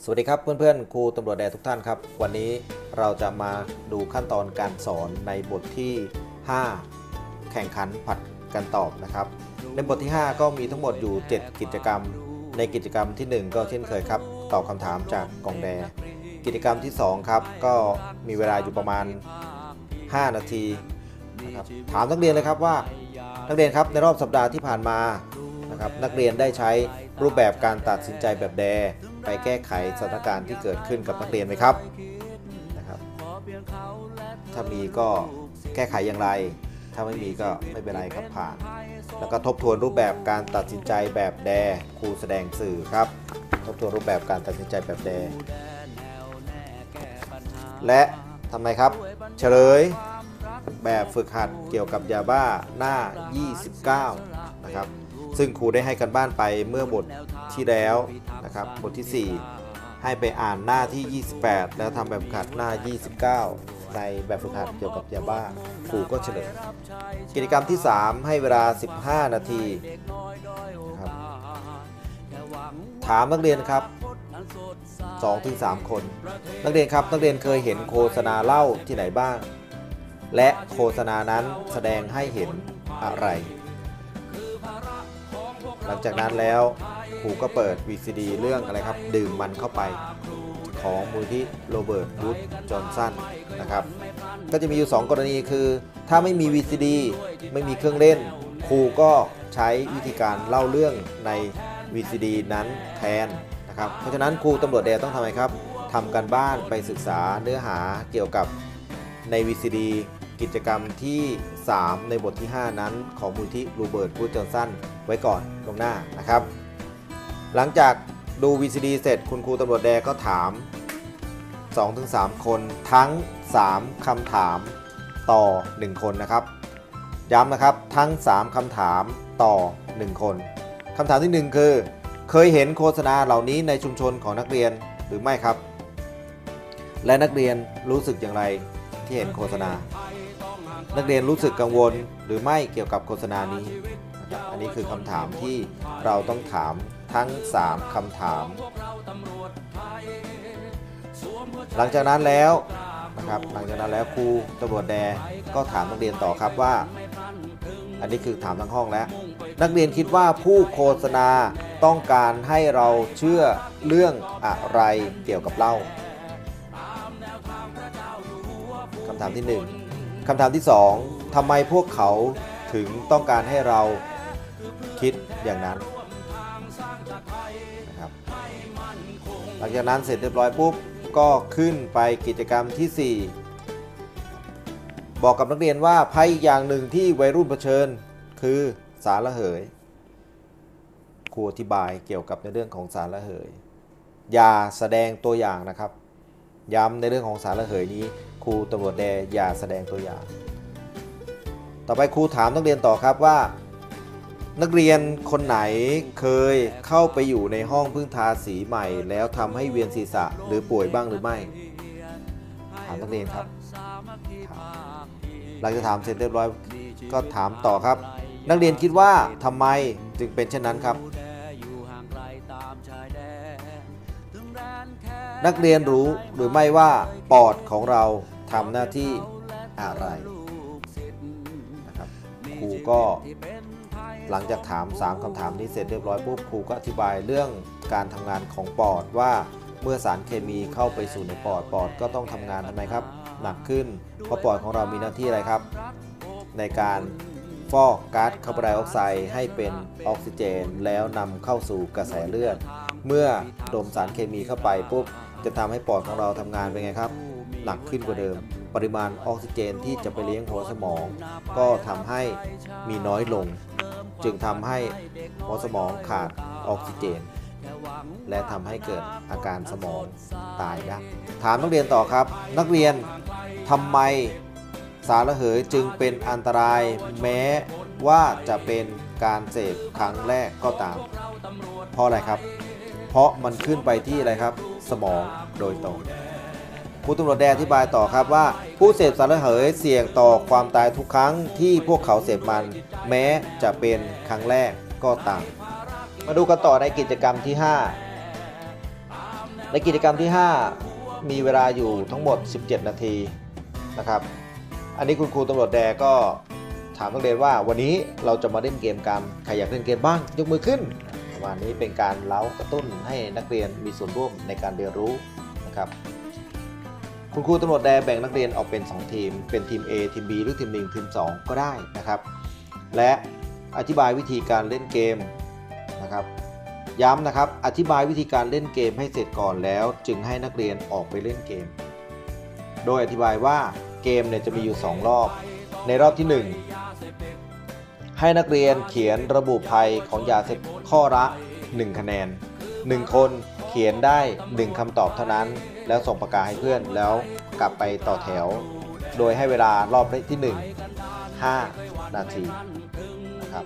สวัสดีครับเพื่อนๆครูตำรวจแดทุกท่านครับวันนี้เราจะมาดูขั้นตอนการสอนในบทที่ 5 แข่งขันผัดกันตอบนะครับในบทที่ 5 ก็มีทั้งหมดอยู่ 7 กิจกรรมในกิจกรรมที่ 1 ก็เช่นเคยครับตอบคำถามจากกล่องแดกิจกรรมที่ 2 ครับก็มีเวลาอยู่ประมาณ 5 นาทีนะครับถามนักเรียนเลยครับว่านักเรียนครับในรอบสัปดาห์ที่ผ่านมานะครับนักเรียนได้ใช้รูปแบบการตัดสินใจแบบแดไปแก้ไขสถานการณ์ที่เกิดขึ้นกับนักเรียนไหมครับนะครับถ้ามีก็แก้ไขอย่างไรถ้าไม่มีก็ไม่เป็นไรครับผ่านแล้วก็ทบทวนรูปแบบการตัดสินใจแบบแดครูแสดงสื่อครับทบทวนรูปแบบการตัดสินใจแบบแดและทำไมครับเฉลยแบบฝึกหัดเกี่ยวกับยาบ้าหน้า 29 นะครับซึ่งครูได้ให้กันบ้านไปเมื่อบทที่แล้วนะครับบทที่ 4 ให้ไปอ่านหน้าที่ 28 แล้วทำแบบฝึกหัดหน้า 29 ในแบบฝึกหัดเกี่ยวกับยาบ้าครูก็เฉลยกิจกรรมที่ 3 ให้เวลา 15 นาทีครับถามนักเรียนครับ 2-3 คนนักเรียนครับนักเรียนเคยเห็นโฆษณาเหล้าที่ไหนบ้างและโฆษณานั้นแสดงให้เห็นอะไรหลังจากนั้นแล้วครูก็เปิด VCD เรื่องอะไรครับดื่มมันเข้าไปของมูลที่โรเบิร์ตวูดจอห์นสันนะครับก็จะมีอยู่2กรณีคือถ้าไม่มี VCD ไม่มีเครื่องเล่นครูก็ใช้วิธีการเล่าเรื่องใน VCD นั้นแทนนะครับเพราะฉะนั้นครูตำรวจแดต้องทำไงครับทำการบ้านไปศึกษาเนื้อหาเกี่ยวกับใน VCD กิจกรรมที่ 3 ในบทที่ 5 นั้นของมูลที่โรเบิร์ตวูดจอห์นสันไว้ก่อนลงหน้านะครับหลังจากดู VCD เสร็จคุณครูตำรวจแดก็ถาม 2-3 คนทั้ง 3 คำถามต่อ 1 คนนะครับย้ำนะครับทั้ง 3 คำถามต่อ 1 คนคำถามที่ 1 คือเคยเห็นโฆษณาเหล่านี้ในชุมชนของนักเรียนหรือไม่ครับและนักเรียนรู้สึกอย่างไรที่เห็นโฆษณานักเรียนรู้สึกกังวลหรือไม่เกี่ยวกับโฆษณานี้นะครับอันนี้คือคำถามที่เราต้องถามทั้ง 3 คำถามหลังจากนั้นแล้วนะครับหลังจากนั้นแล้วครูตำรวจแดก็ถามนักเรียนต่อครับว่าอันนี้คือถามทั้งห้องแล้วนักเรียนคิดว่าผู้โฆษณาต้องการให้เราเชื่อเรื่องอะไรเกี่ยวกับเหล้าคำถามที่ 1คำถามที่ 2ทำไมพวกเขาถึงต้องการให้เราคิดอย่างนั้นนะครับหลังจากนั้นเสร็จเรียบร้อยปุ๊บก็ขึ้นไปกิจกรรมที่ 4บอกกับนักเรียนว่าภัยอย่างหนึ่งที่วัยรุ่นเผชิญคือสารระเหยครูอธิบายเกี่ยวกับในเรื่องของสารระเหยอย่าแสดงตัวอย่างนะครับย้ำในเรื่องของสารระเหยนี้ครูตำรวจแดอย่าแสดงตัวอย่างต่อไปครูถามนักเรียนต่อครับว่านักเรียนคนไหนเคยเข้าไปอยู่ในห้องเพิ่งทาสีใหม่แล้วทำให้เวียนศีรษะหรือป่วยบ้างหรือไม่ถามนักเรียนครับหลังจากถามเสร็จเรียบร้อยก็ถามต่อครับนักเรียนคิดว่าทำไมจึงเป็นเช่นนั้นครับนักเรียนรู้หรือไม่ว่าปอดของเราทำหน้าที่อะไรนะครับครูก็หลังจากถาม 3 คำถามนี้เสร็จเรียบร้อยปุ๊บครูก็อธิบายเรื่องการทำงานของปอดว่าเมื่อสารเคมีเข้าไปสู่ในปอดก็ต้องทำงานทำไมครับหนักขึ้นเพราะปอดของเรามีหน้าที่อะไรครับในการฟอกก๊าซคาร์บอนไดออกไซด์ให้เป็นออกซิเจนแล้วนำเข้าสู่กระแสเลือดเมื่อดมสารเคมีเข้าไปปุ๊บจะทำให้ปอดของเราทำงานเป็นไงครับหนักขึ้นกว่าเดิมปริมาณออกซิเจนที่จะไปเลี้ยงหัวสมองก็ทำให้มีน้อยลงจึงทำให้หัวสมองขาดออกซิเจนและทำให้เกิดอาการสมองตายได้ถามนักเรียนต่อครับนักเรียนทำไมสารระเหยจึงเป็นอันตรายแม้ว่าจะเป็นการเสพครั้งแรกก็ตามเพราะอะไรครับเพราะมันขึ้นไปที่อะไรครับสมองโดยตรงครูตำรวจแดอธิบายต่อครับว่าผู้เสพสารระเหยเสี่ยงต่อความตายทุกครั้งที่พวกเขาเสพมันแม้จะเป็นครั้งแรกก็ตามมาดูกันต่อในกิจกรรมที่ 5 ในกิจกรรมที่ 5 มีเวลาอยู่ทั้งหมด17 นาทีนะครับอันนี้คุณครูตำรวจแดก็ถามนักเรียนว่าวันนี้เราจะมาเล่นเกมกันใครอยากเล่นเกมบ้างยกมือขึ้นประมาณนี้เป็นการเล้ากระตุ้นให้นักเรียนมีส่วนร่วมในการเรียนรู้นะครับคุณครูตำรวจแดแบ่งนักเรียนออกเป็น2ทีมเป็นทีม A ทีม B หรือทีม 1 ทีม 2 ก็ได้นะครับและอธิบายวิธีการเล่นเกมนะครับย้ำนะครับอธิบายวิธีการเล่นเกมให้เสร็จก่อนแล้วจึงให้นักเรียนออกไปเล่นเกมโดยอธิบายว่าเกมเนี่ยจะมีอยู่2รอบในรอบที่1ให้นักเรียนเขียนระบุภัยของยาเสพติดข้อละ1คะแนน1คนเขียนได้1คำตอบเท่านั้นแล้วส่งปากกาให้เพื่อนแล้วกลับไปต่อแถวโดยให้เวลารอบที่1 5 นาทีนะครับ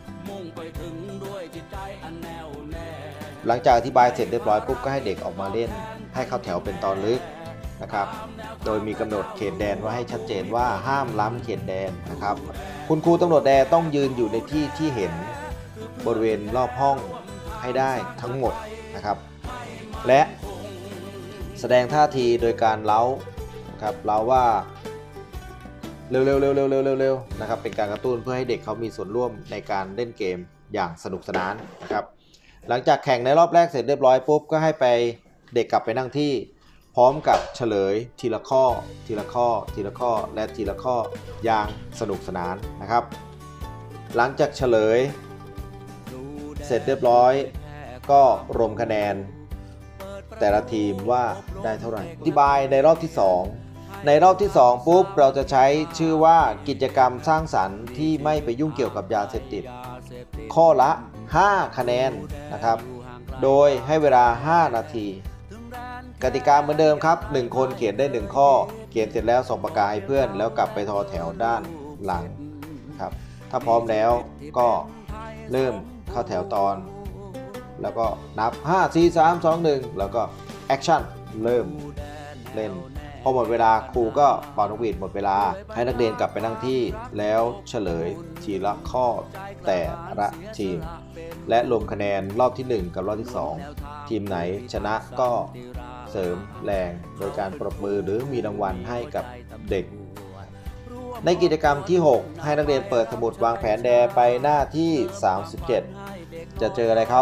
หลังจากอธิบายเสร็จเรียบร้อยปุ๊บก็ให้เด็กออกมาเล่นให้เข้าแถวเป็นตอนลึกนะครับโดยมีกำหนดเขตแดนไว้ให้ชัดเจนว่าห้ามล้ำเขตแดนนะครับคุณครูตำรวจแดนต้องยืนอยู่ในที่ที่เห็นบริเวณรอบห้องให้ได้ทั้งหมดนะครับและแสดงท่าทีโดยการเล้าครับเล้าว่าเร็วนะครับเป็นการกระตุ้นเพื่อให้เด็กเขามีส่วนร่วมในการเล่นเกมอย่างสนุกสนานนะครับหลังจากแข่งในรอบแรกเสร็จเรียบร้อยปุ๊บก็ให้ไปเด็กกลับไปนั่งที่พร้อมกับเฉลยทีละข้อทีละข้อทีละข้อและทีละข้ออย่างสนุกสนานนะครับหลังจากเฉลยเสร็จเรียบร้อยก็รวมคะแนนแต่ละทีมว่าได้เท่าไหร่อธิบายในรอบที่2ในรอบที่2ปุ๊บเราจะใช้ชื่อว่ากิจกรรมสร้างสรรค์ที่ไม่ไปยุ่งเกี่ยวกับยาเสพติดข้อละ5คะแนนนะครับโดยให้เวลา5นาทีกติกาเหมือนเดิมครับ1คนเขียนได้1ข้อเขียนเสร็จแล้วส่งปากกาให้เพื่อนแล้วกลับไปทอแถวด้านหลังครับถ้าพร้อมแล้วก็เริ่มเข้าแถวตอนแล้วก็นับ5 4 3 2 1แล้วก็แอคชั่นเริ่มเล่นพอหมดเวลาครูก็เป่านกหวีดหมดเวลาให้นักเรียนกลับไปนั่งที่แล้วเฉลยทีละข้อแต่ละทีมและรวมคะแนนรอบที่1กับรอบที่2ทีมไหนชนะก็เสริมแรงโดยการปรบมือหรือมีรางวัลให้กับเด็กในกิจกรรมที่ 6ให้นักเรียนเปิดสมุดวางแผนแดไปหน้าที่37จะเจออะไรครับ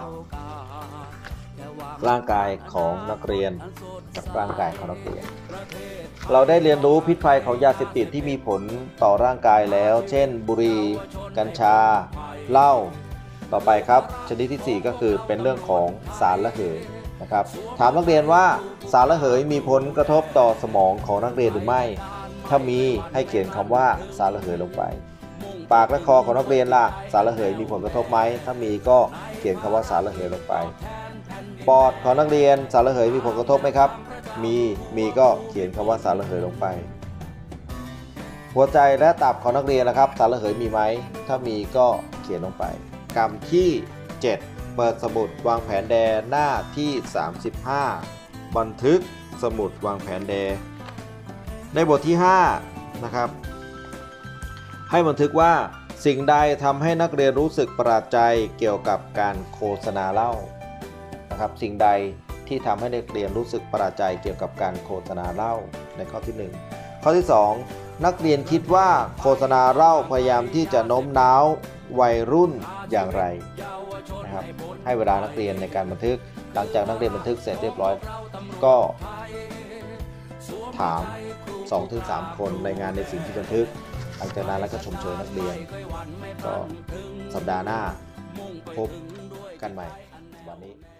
ร่างกายของนักเรียนกับร่างกายของนักเรียนเราได้เรียนรู้พิษภัยของยาเสพติดที่มีผลต่อร่างกายแล้วเช่นบุหรี่กัญชาเหล้าต่อไปครับชนิดที่4ก็คือเป็นเรื่องของสารระเหยนะครับถามนักเรียนว่าสารระเหยมีผลกระทบต่อสมองของนักเรียนหรือไม่ถ้ามีให้เขียนคำว่าสารระเหยลงไปปากและคอของนักเรียนล่ะสารระเหยมีผลกระทบไหมถ้ามีก็เขียนคำว่าสารระเหยลงไปปอดของนักเรียนสารระเหยมีผลกระทบไหมครับมีก็เขียนคำว่าสารระเหยลงไปหัวใจและตับของนักเรียนนะครับสารระเหยมีไหมถ้ามีก็เขียนลงไปกรรมที่7เปิดสมุดวางแผนแดหน้าที่35บันทึกสมุดวางแผนแดในบทที่5นะครับให้บันทึกว่าสิ่งใดทำให้นักเรียนรู้สึกประหลาดใจเกี่ยวกับการโฆษณาเหล้านะครับสิ่งใดที่ทำให้นักเรียนรู้สึกประหลาดใจเกี่ยวกับการโฆษณาเหล้าในข้อที่1ข้อที่2นักเรียนคิดว่าโฆษณาเหล้าพยายามที่จะโน้มน้าววัยรุ่นอย่างไรนะครับให้เวลานักเรียนในการบันทึกหลังจากนักเรียนบันทึกเสร็จเรียบร้อยก็ถาม 2-3 คนรายงานในสิ่งที่บันทึกหลังจากนั้นแล้วก็ชมเชยนักเรียนก็สัปดาห์หน้าพบกันใหม่วันนี้